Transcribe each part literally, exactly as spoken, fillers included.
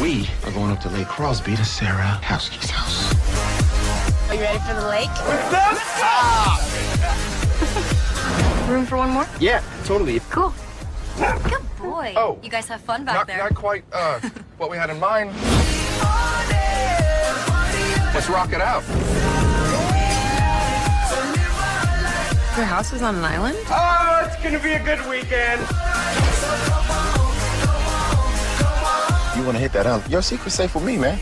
We are going up to Lake Crosby to Sarah Houseke's house. Are you ready for the lake? Let's go! Room for one more? Yeah, totally. Cool. Good boy. Oh. You guys have fun back Not, there. not quite uh, what we had in mind. Let's rock it out. Your house is on an island? Oh, it's gonna be a good weekend. You want to hit that out? Your secret's safe with me, man.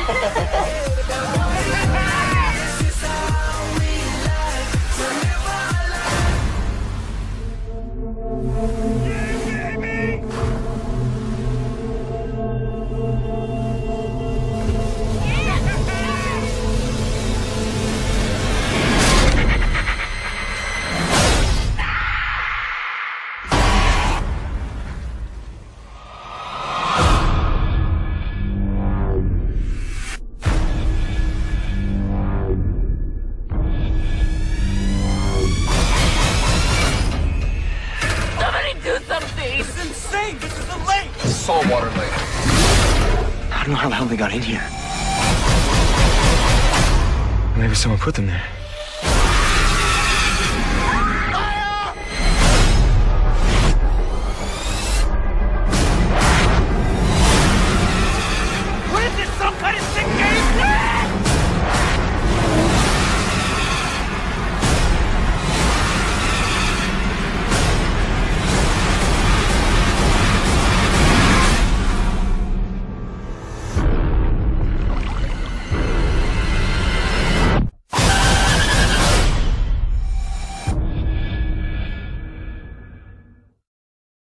Do something! This is insane! This is a lake! Saltwater lake. I don't know how the hell they got in here. Maybe someone put them there.